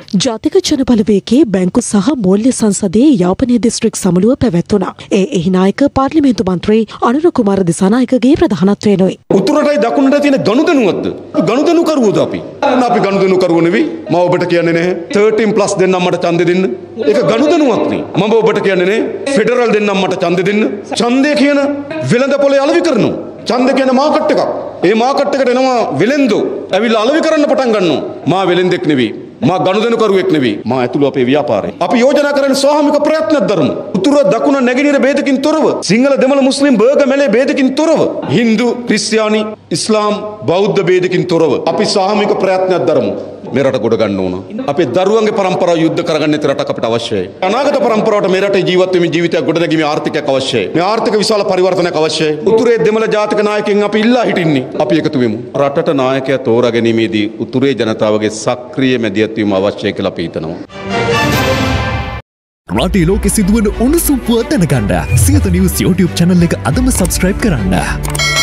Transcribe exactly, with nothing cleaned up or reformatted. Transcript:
ජාතික ජනබලවේගයේ බැංකු සහ මූල්‍ය සංසදයේ යාපනය දිස්ත්‍රික් සමුළුව පැවැත්වුණා. ඒ එහි නායක පාර්ලිමේන්තු මන්ත්‍රී අනුර කුමාර දිසානායකගේ ප්‍රධානත්වයෙනුයි. උතුරටයි දකුණට තියෙන ගනුදෙනුවක්ද? ගනුදෙනුකරුවෝද අපි? අපි ගනුදෙනුකරුවෝ නෙවෙයි. මම ඔබට කියන්නේ නැහැ thirteen plus දෙන්නම් මට ඡන්දෙ දෙන්න. ඒක ගනුදෙනුවක් නේ. මම ඔබට කියන්නේ නැහැ ෆෙඩරල් දෙන්නම් මට ඡන්දෙ දෙන්න. ඡන්දය කියන වෙළඳ පොලේ අලෙවි කරනවා. ඡන්ද කියන මාකට් එකක්. ඒ මාකට් එකට එනවා වෙළෙන්දෝ. ඇවිල්ලා අලෙවි කරන්න පටන් ගන්නවා. මා වෙළෙන්දෙක් නෙවෙයි. මා ගනුදෙනුකරුවෙක් නෙවෙයි. මා ඇතුළු අපේ ව්‍යාපාරේ. අපි යෝජනා කරන්නේ ස්වාමික ප්‍රයත්නයක් දරමු. උතුර දකුණ නැගෙනහිර ભેදකින් තොරව, සිංහල දෙමළ මුස්ලිම් බර්ග මැලේ ભેදකින් තොරව, හින්දු ක්‍රිස්තියානි ඉස්ලාම් බෞද්ධ ભેදකින් තොරව අපි ස්වාමික ප්‍රයත්නයක් දරමු. මේ රට ගොඩ ගන්න ඕන. අපේ දරුවන්ගේ પરම්පරාව යුද්ධ කරගන්න නැති රටක් අපිට අවශ්‍යයි. අනාගත પરම්පරාවට මේ රටේ ජීවත් වෙමින් ජීවිතයක් ගොඩනැගීමේ ආර්ථිකයක් අවශ්‍යයි. මේ ආර්ථික විශාල පරිවර්තනයක් අවශ්‍යයි. උතුරේ දෙමළ ජාතික නායකයන් අපි ඉල්ලා හිටින්නේ. අපි එකතු වෙමු. රටට නායකයා තෝරා ගැනීමේදී උතුරේ ජනතාවගේ සක්‍රීය මැදිහත් වීම අවශ්‍යයි කියලා අපි හිතනවා. රටේ ලෝකෙ සිදුවන උණුසුම් පුවත් දැනගන්න සියත නිවුස් YouTube channel එක අදම subscribe කරන්න.